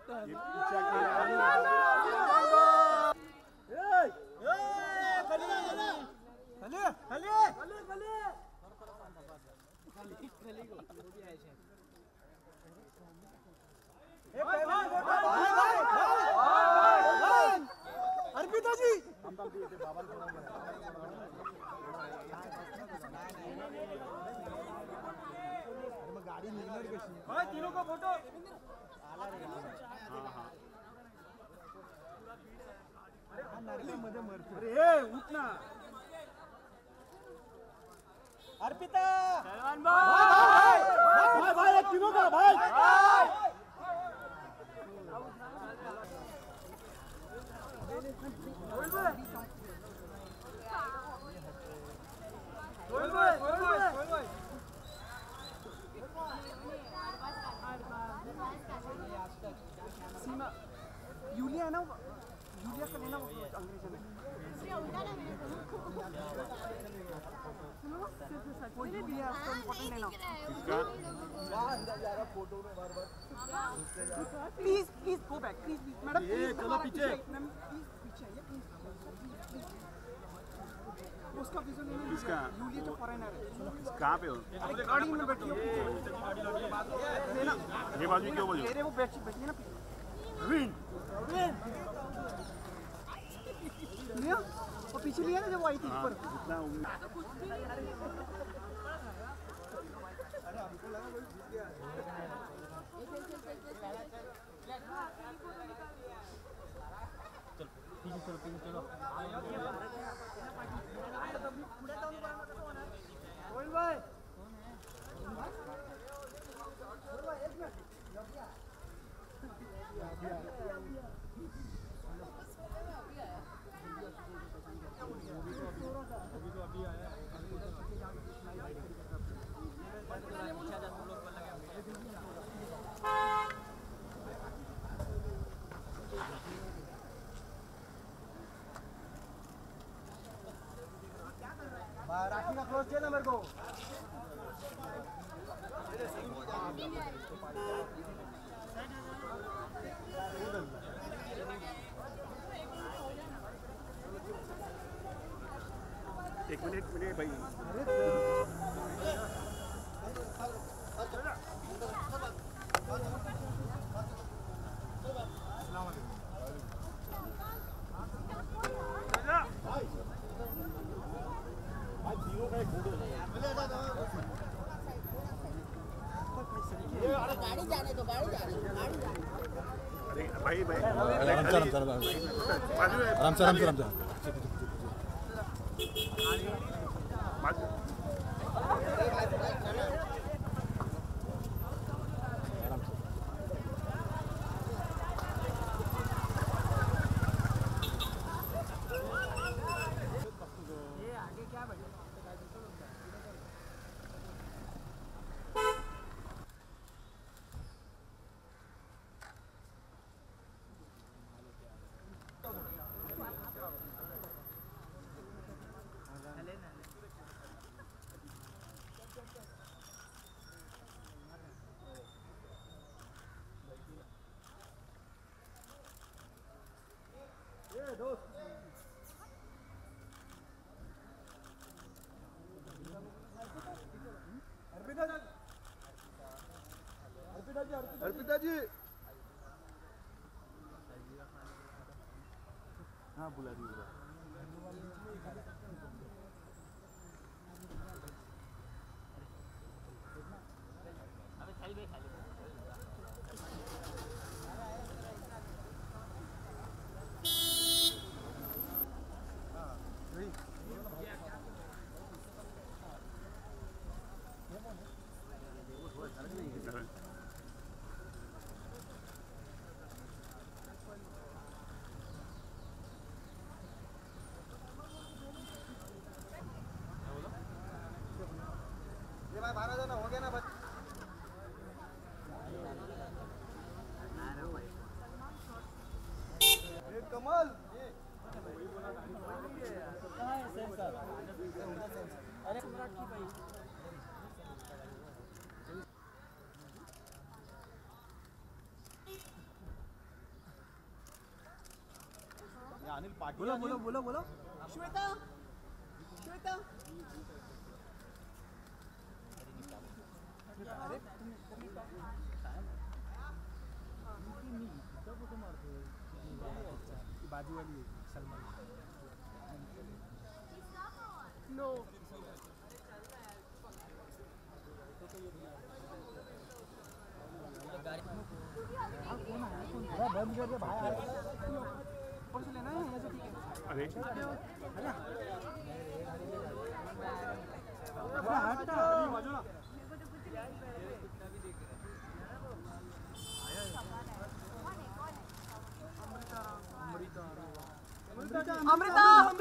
अर्पिता जी गाडी निघणार कशी तीनों का फोटो मध्ये मरतो रे उठ ना अर्पिता सलमान भाई भाई तीनों का भाई सीमा यूलिया है ना यूलिया का लेना अंग्रेजों में कोई यूलिया उसको इम्पोर्टेंट लेना फोटो में बार बार please please go back please madam चलो पीछे प्लीज पीछे आइए प्लीज उसका विजन नहीं किसका यूलिया तो फॉरेनर है कहाँ पे हो गाड़ी में बैठी है लेना ये बाजू क्यों बोलिए मेरे वो बैठिए ना विन लिया वो पीछे लिया ना जब वो आई थी ऊपर इतना अरे हमको लगा कोई घुस गया चलो पीछे चलो बोल भाई एक मिनट अभी आया राखी का क्लोज चाहिए ना मेरे को एक मिनट भाई गाड़ी जाने दो गाड़ी जाने भाई आराम से अर्पिता जी हाँ बुला दी हो गया ना बस कमल अरे अनिल पाटिल बोलो बोलो बोलो बोलो श्वेता श्वेता अरे बाजू वाली सलमान नो बंद कर दे भाई ऊपर से लेना है ऐसे ठीक है अरे हट बाजू ना अमृता